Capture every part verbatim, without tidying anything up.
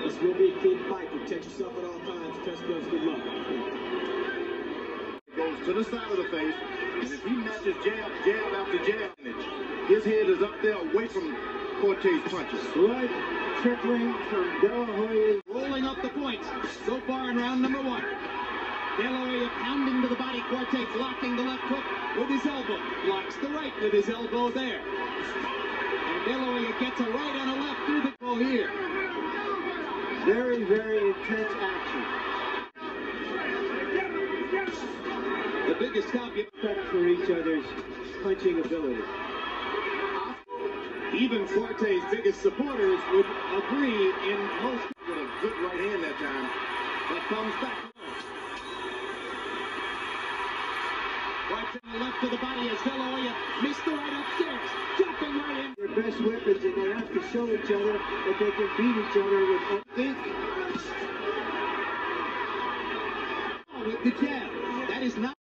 This will be a key fight. Protect yourself at all times. Test goes, good luck. Goes to the side of the face, and if he matches jab, jab after jab, his head is up there away from Quartey's punches. Blood trickling from De La Hoya. Rolling up the points so far in round number one. De La Hoya pounding to the body. Quartey blocking the left hook with his elbow. Blocks the right with his elbow there. And De La Hoya gets a right and a left through the goal here. Very, very intense action. The biggest stop you respect for each other's punching ability. Even Quartey's biggest supporters would agree in most. With a good right hand that time. But comes back. Right to the left of the body as De La Hoya missed the right upstairs. Dropping right in. Their best weapons, and they have to show each other that they can beat each other with think. With the jab. That is not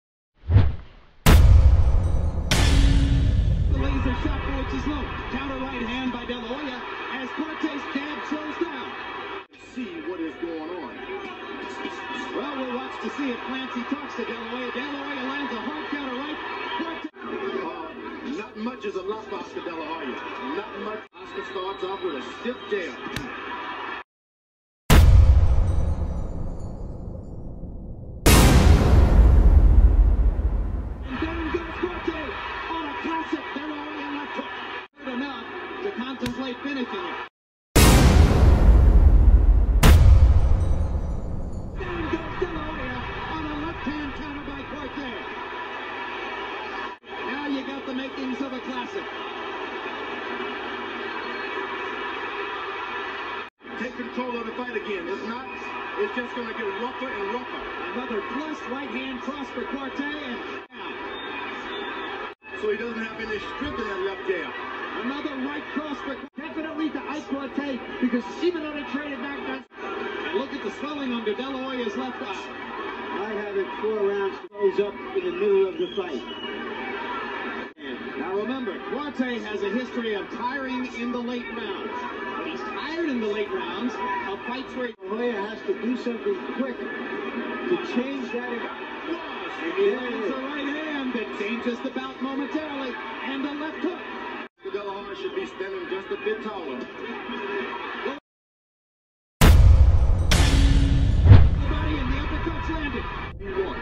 the laser shot for which is low. Counter right hand by De La Hoya as Quartey's jab slows down. See what is going on. Well, we'll watch to see if Clancy talks to De La Hoya. De La Hoya lands a hard counter right. Uh, not much is a lot for Oscar De La Hoya. Not much. Oscar starts off with a stiff jab. And down goes Quartey on a classic De La Hoya left hook. Good enough to contemplate finishing it. The makings of a classic. Take control of the fight again. If not, it's just going to get rougher and rougher. Another plus right hand cross for Quartey and down. So he doesn't have any strength in that left jab. Another right cross for Definitely to Ike Quartey, because even though they traded back, and look at the swelling under De La Hoya's left eye. I have it four rounds goes up in the middle of the fight. Now remember, Quartey has a history of tiring in the late rounds. But he's tired in the late rounds of fights where De La Hoya has to do something quick to change that. And he lands a right hand that changes the bout momentarily, and a left hook. De La Hoya should be standing just a bit taller. The body and the uppercuts landed. He won.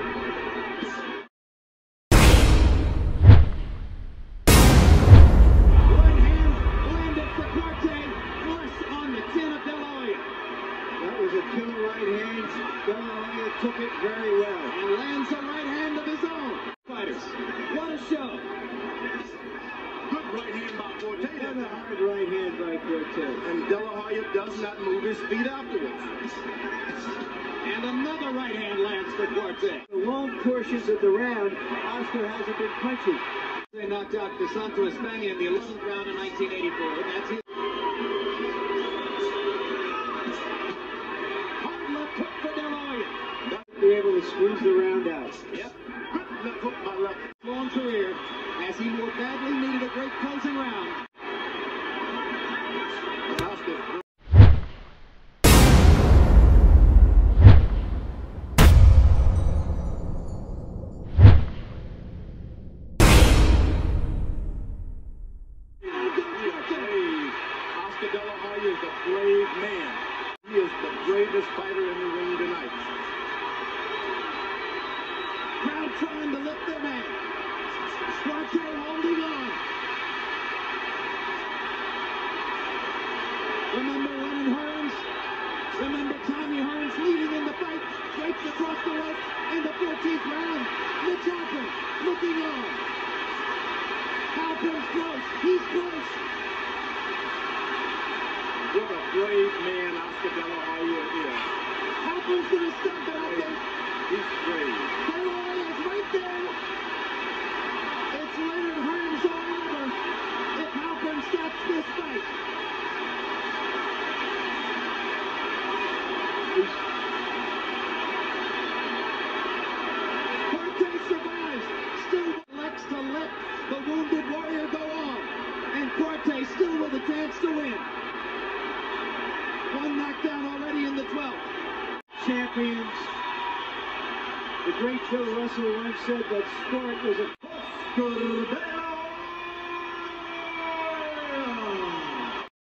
Two right hands. De La Hoya took it very well. And lands a right hand of his own. Fighters, what a show. Good right hand by Quartey. And a hard right hand by Quartey. And De La Hoya does not move his feet afterwards. And another right hand lands for Quartey. The long portions of the round, Oscar hasn't been punching. They knocked out Santo Espana in the eleventh round in nineteen eighty-four. That's it. Be able to squeeze the round out. Yep. Good left hook by left. Long career, as he more badly needed a great closing round. Oscar. Oscar De La Hoya is a brave man. He is the bravest fighter in the ring tonight. Crowd trying to lift their man. Quartey holding on. Remember Lennon Hearns? Remember Tommy Hearns leading in the fight? Strikes across the ropes in the fourteenth round. Mitch Halpern looking on. Halpern's close. He's close. What a brave man Oscar De La Hoya is. Halpern's going to stop it, I think. He's brave. De La Hoya's right there. It's Leonard Hearns all over if Halpern stops this fight. Quartey survives. Still elects to let the wounded warrior go on. And Quartey still with a chance to win. One night. back down already in the twelfth. Champions. The great Joe Russell once said that sport was a...